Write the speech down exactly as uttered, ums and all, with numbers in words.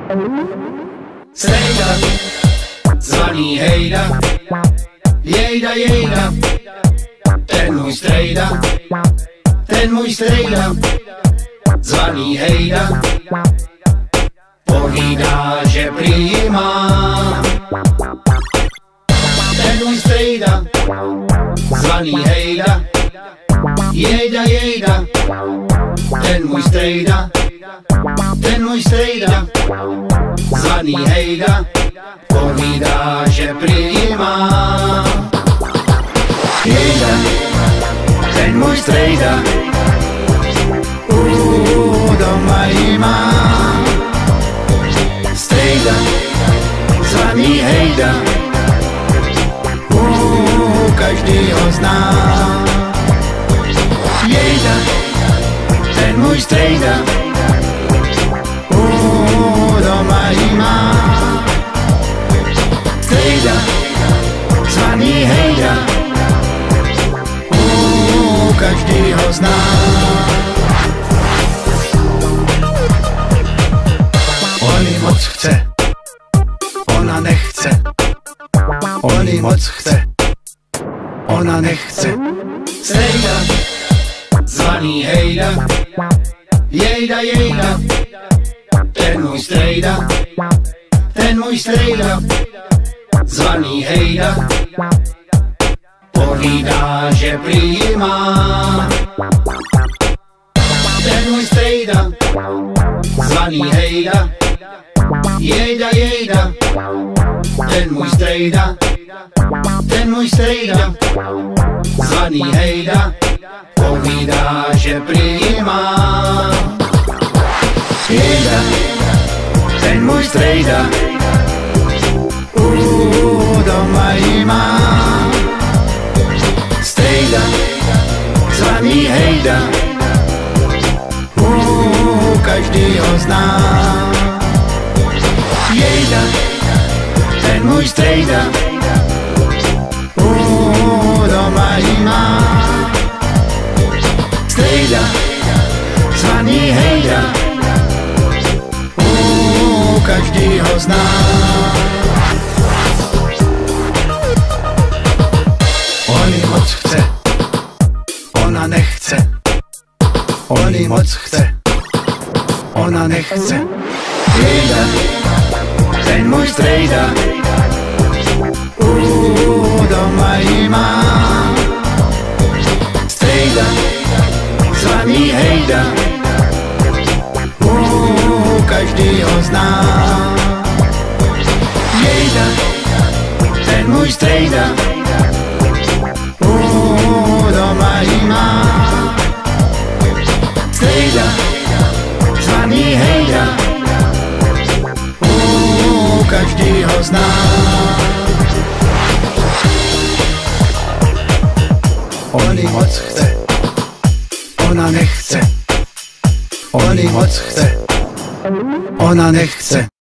Strejda, zvaný Hejda, jejda, jejda, ten můj strejda, ten můj strejda, zvaný Hejda, povídá, že prý má. Ten můj strejda, zvaný Hejda, jejda, jejda, ten můj strejda, ten můj strejda, zvaný Hejda, povídá, že prý má. Jejda, ten můj strejda, uh, doma jí má. Strejda, zvaný Hejda, uh, každý ho zná. Jejda, ten můj strejda, uh, doma jí má. Strejda, zvaný Hejda, uh, každý ho zná. On jí moc chce, ona nechce. On jí moc chce, ona nechce. Strejda, zvaný Hejda, jejda, jejda, ten můj strejda, ten můj strejda, zvaný Hejda, povídá, že prý má. Ten můj strejda, zvaný Hejda, jejda, jejda, ten můj strejda, ten můj strejda, zvaný Hejda, povídá, že prý má. Jejda, ten můj strejda, uh, doma jí má. Strejda, zvaný Hejda, uh, každý ho zná. Jejda, ten můj strejda, uh, doma jí má. Strejda, zvaný Hejda, uh, každý ho zná. On jí moc chce, ona nechce. On jí moc chce, ona nechce. Jejda, ten můj strejda, uh, doma jí má. Strejda, zvaný Hejda, uh, každý ho zná. Jejda, ten můj strejda, uh, doma jí má. Strejda, zvaný Hejda, uh, každý ho zná. On jí moc chce, ona nechce. On jí moc chce, ona nechce.